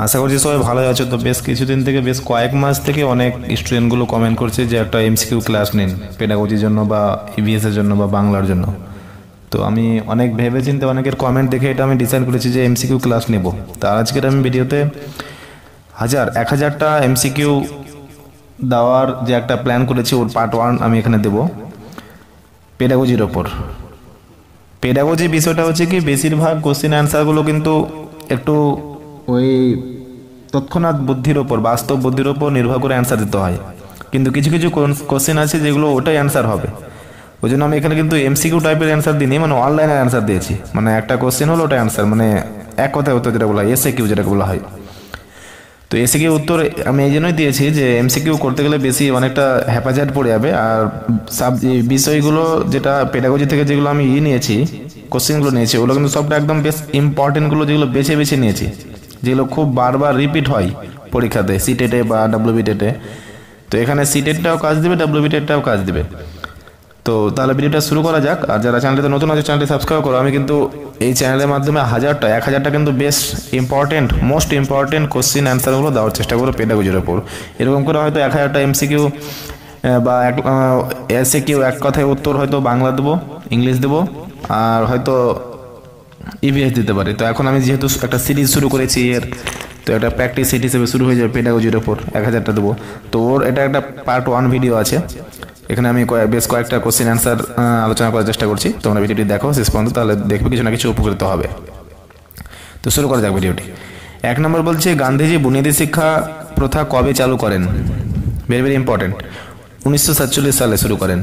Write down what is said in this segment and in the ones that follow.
আশা করছি সবাই ভালো আছো। তো বেশ কিছুদিন থেকে, বেশ কয়েক মাস থেকে অনেক স্টুডেন্টগুলো কমেন্ট করছে যে একটা এমসিকিউ ক্লাস নিন পেডাগোজির জন্য বা ইভিএস এর জন্য বা বাংলার জন্য। তো আমি অনেক ভেবেচিন্তে অনেকের কমেন্ট দেখে এটা আমি ডিসাইড করেছি যে এমসিকিউ ক্লাস নেব। তা আজকের আমি ভিডিওতে 1000টা এমসিকিউ দেওয়ার যে একটা প্ল্যান করেছি ওর পার্ট 1 আমি এখানে দেব পেডাগোজির ওপর। পেডাগোজি বিষয়টা হচ্ছে কি, বেশিরভাগ কোশ্চেন অ্যান্সারগুলো কিন্তু একটু ওই তৎক্ষণাৎ বুদ্ধির ওপর, বাস্তব বুদ্ধির ওপর নির্ভর করে অ্যান্সার দিতে হয়, কিন্তু কিছু কিছু কোশ্চেন আছে যেগুলো ওটাই অ্যান্সার হবে। ওই জন্য আমি এখানে কিন্তু এমসিকিউ টাইপের অ্যান্সার দিইনি, মানে অনলাইনের অ্যান্সার দিয়েছি। মানে একটা কোশ্চেন হলো ওটা অ্যান্সার, মানে এক কথায় উত্তর যেটা বলা হয়, এসএকিউ যেটাকে বলা হয়। তো এসএকিউ উত্তর আমি এই জন্যই দিয়েছি যে এমসিকিউ করতে গেলে বেশি অনেকটা হ্যাপাজার্ড পড়ে যাবে। আর বিষয়গুলো যেটা পেডাগোজি থেকে যেগুলো আমি নিয়েছি, কোশ্চেনগুলো নিয়েছি, ওগুলো কিন্তু সবটা একদম বেশ ইম্পর্টেন্টগুলো যেগুলো বেছে বেছে নিয়েছি, যেগুলো খুব বারবার রিপিট হয় পরীক্ষাতে, সিটেটে বা ডাব্লিউবিটেটে। তো এখানে সিটেটটাও কাজ দেবে, ডাব্লিউবিটেটটাও কাজ দেবে। তো তাহলে ভিডিওটা শুরু করা যাক। আর যারা চ্যানেলটা নতুন আছে চ্যানেলটি সাবস্ক্রাইব করো। আমি কিন্তু এই চ্যানেলের মাধ্যমে 1000টা কিন্তু বেশ ইম্পর্টেন্ট, মোস্ট ইম্পর্টেন্ট কোশ্চেন অ্যান্সারগুলো দেওয়ার চেষ্টা করবো পেডাগোজির ওপর। এরকম করে হয়তো 1000টা এমসিকিউ বা এসএকিউ এক কথায় উত্তর হয়তো বাংলা দেবো, ইংলিশ দেবো, আর হয়তো ইভিএস দিতে পারি। তো এখন আমি যেহেতু একটা সিরিজ শুরু করেছি এর, তো একটা প্র্যাকটিস সেট হিসেবে শুরু হয়ে যাবে পেডাগোজির ওপর 1000টা দেবো। তো ওর এটা একটা পার্ট 1 ভিডিও আছে, এখানে আমি বেশ কয়েকটা কোশ্চেন অ্যান্সার আলোচনা করার চেষ্টা করছি। তোমরা ভিডিওটি দেখো শেষ পর্যন্ত, তাহলে দেখবে কিছু না কিছু উপকৃত হবে। তো শুরু করা যাক ভিডিওটি। 1 নম্বর বলছে, গান্ধীজি বুনিয়াদী শিক্ষা প্রথা কবে চালু করেন? ভেরি ভেরি ইম্পর্টেন্ট, 1947 সালে শুরু করেন।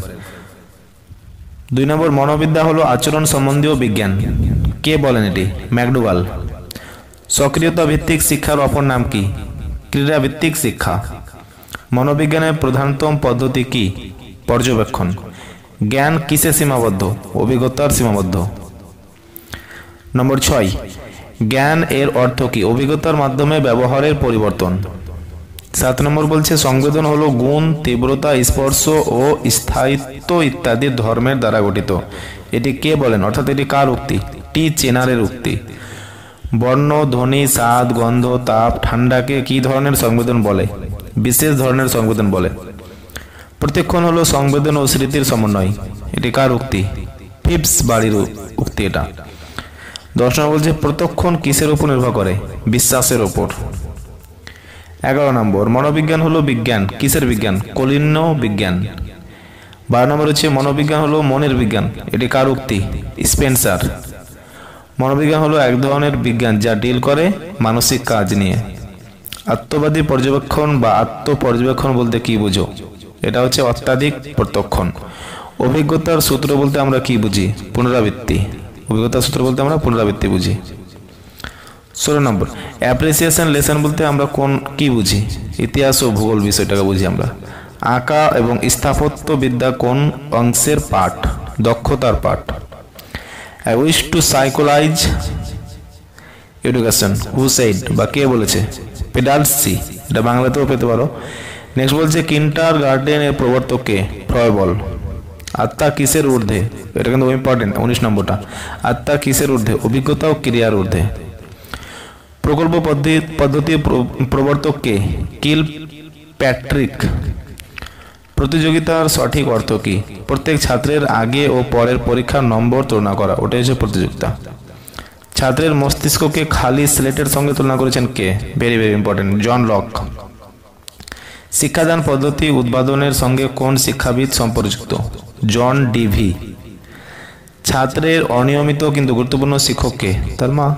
2 নম্বর, মনোবিদ্যা হলো আচরণ সম্বন্ধীয় বিজ্ঞান, কে বলেন এটি? ম্যাকডোভাল। সক্রিয়তা ভিত্তিক শিক্ষার অপর নাম কি? ক্রীড়া ভিত্তিক শিক্ষা। মনোবিজ্ঞানের প্রধানতম পদ্ধতি কি? পর্যবেক্ষণ। জ্ঞান কিসে সীমাবদ্ধ? অভিজ্ঞতার সীমাবদ্ধ। নম্বর 6, জ্ঞান এর অর্থ কি? অভিজ্ঞতার মাধ্যমে ব্যবহারের পরিবর্তন। 7 নম্বর বলছে, সংবেদন হলো গুণ, তীব্রতা, স্পর্শ ও স্থায়িত্ব ইত্যাদি ধর্মের দ্বারা গঠিত, এটি কে বলেন? অর্থাৎ এটি কার উক্তি? টি চেনারের উক্তি। বর্ণ, ধ্বনি, স্বাদ, গন্ধ, তাপ, ঠান্ডাকে কি ধরনের সংবেদন বলে? বিশেষ ধরনের সংবেদন বলে। প্রত্যক্ষণ হলো সংবেদন ও স্মৃতির সমন্বয়, এটি কার উক্তি? ফিপস বাড়ির উক্তি এটা। 10 নম্বর বলছে, প্রত্যক্ষণ কিসের উপর নির্ভর করে? বিশ্বাসের উপর। 11 নম্বর, মনোবিজ্ঞান হলো বিজ্ঞান, কিসের বিজ্ঞান? কলিন্য বিজ্ঞান। 12 নম্বর হচ্ছে, মনোবিজ্ঞান হলো মনের বিজ্ঞান, এটি কার উক্তি? স্পেন্সার। মনোবিজ্ঞান হলো এক ধরনের বিজ্ঞান যা ডিল করে মানসিক কাজ নিয়ে। আত্মবাদী পর্যবেক্ষণ বা আত্মপর্যবেক্ষণ বলতে কি বুঝো? এটা হচ্ছে অত্যাধিক প্রত্যক্ষণ। অভিজ্ঞতার সূত্র বলতে আমরা কি বুঝি? পুনরাবৃত্তি। অভিজ্ঞতার সূত্র বলতে আমরা পুনরাবৃত্তি বুঝি। 16 নম্বর, অ্যাপ্রিসিয়েশন লেসন বলতে আমরা কি বুঝি? ইতিহাস ও ভূগোল বিষয়টাকে বুঝি আমরা। আঁকা এবং স্থাপত্য বিদ্যা কোন অংশের পাঠ? দক্ষতার পাঠ। I wish to psychologize education, who said বা কে বলেছে? পেডালসি, এটা বাংলাতেও পেতে পারো। নেক্সট বলছে, কিন্টার গার্ডেন এর প্রবর্তক কে? ফ্রয়েবল। আত্মা কিসের ঊর্ধ্বে? এটা কিন্তু ইম্পর্টেন্ট, 19 নম্বরটা। আত্মা কিসের ঊর্ধ্বে? অভিজ্ঞতা ও ক্রিয়ার ঊর্ধ্বে। প্রকল্প পদ্ধতির প্রবর্তক কে? কিল প্যাট্রিক। প্রতিযোগিতার সঠিক অর্থ কি? প্রত্যেক ছাত্রের আগে ও পরের পরীক্ষার নম্বর তুলনা করা, ওটাই হচ্ছে প্রতিযোগিতা। ছাত্রের মস্তিষ্ককে খালি স্লেটের সঙ্গে তুলনা করেছেন কে? Very very important, John Locke. শিক্ষাদান পদ্ধতি উদ্ভাবনের সঙ্গে কোন শিক্ষাবিদ সম্পর্কযুক্ত? John Dewey. ছাত্রের অনিয়মিত কিন্তু গুরুত্বপূর্ণ শিক্ষক কে? তার মা।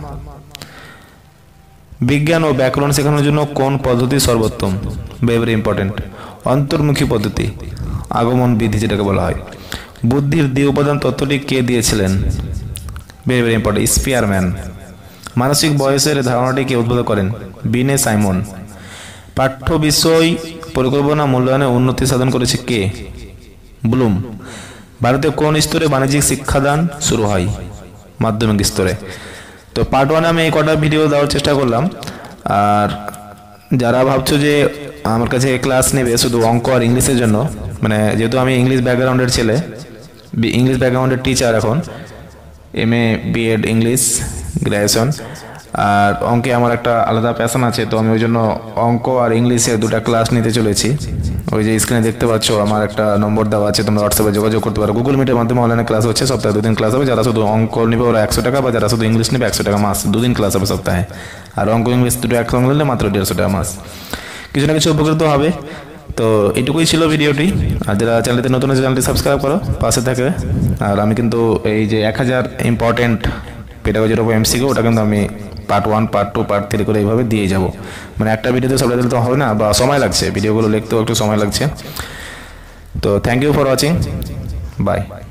বিজ্ঞান ও ব্যাকরণ শেখানোর জন্য কোন পদ্ধতি সর্বোত্তম? ভেরি ভেরি ইম্পর্টেন্ট, অন্তর্মুখী পদ্ধতি, আগমন বিধি যেটাকে বলা হয়। বুদ্ধির দ্বি উপাদান তত্ত্বটি কে দিয়েছিলেন? Very very important, Spearman. মানসিক বয়সের ধারণাটি কে উদ্ভাবন করেন? বিনে সাইমন। পাঠ্য বিষয় পরিকল্পনা মূল্যায়নে উন্নতি সাধন করেছে কে? ব্লুম। ভারতে কোন স্তরে বাণিজ্যিক শিক্ষাদান শুরু হয়? মাধ্যমিক স্তরে। তো পার্ট 1 আমি এই কটা ভিডিও দেওয়ার চেষ্টা করলাম। আর যারা ভাবছো যে আমার কাছে ক্লাস নেবে শুধু অঙ্ক আর ইংলিশের জন্য, মানে যেহেতু আমি ইংলিশ ব্যাকগ্রাউন্ডের ছেলে, ইংলিশ ব্যাকগ্রাউন্ডের টিচার, এখন MA BEd ইংলিশ গ্র্যাজুয়েশন, আর অঙ্কে আমার একটা আলাদা প্যাশন আছে, তো আমি ওই জন্য অঙ্ক আর ইংলিশের দুটো ক্লাস নিতে চলেছি। ওই যে স্ক্রিনে দেখতে পাচ্ছ আমার একটা নম্বর দেওয়া আছে, তোমরা হোয়াটসঅ্যাপে যোগাযোগ করতে পারো। গুগল মিটের মাধ্যমে অনলাইনে ক্লাস হচ্ছে, সপ্তাহে 2 দিন ক্লাস হবে। যারা শুধু অঙ্ক নেবে ওরা 100 টাকা, বা যারা শুধু ইংলিশ নেবে 100 টাকা মাস। 2 দিন ক্লাস হবে সপ্তাহে। আর অঙ্ক ইংলিশ দুটো একসঙ্গে নিলে মাত্র 150 টাকা মাস। কিছু না কিছু উপকৃত হবে। তো এটুকুই ছিল ভিডিওটি। আর যারা চ্যানেলটি নতুন আছে চ্যানেলটি সাবস্ক্রাইব করো, পাশে থাকে। আর আমি কিন্তু এই যে 1000 ইম্পর্টেন্ট পেডাগজির উপর এমসিকিউ, ওটা কিন্তু আমি পার্ট 1 পার্ট 2 পার্ট 3 করে এইভাবে দিয়ে যাব। মানে একটা ভিডিওতে সবটা দিলে তো হবে না, বা সময় লাগছে, ভিডিওগুলো লিখতেও একটু সময় লাগছে। তো thank you for watching, by.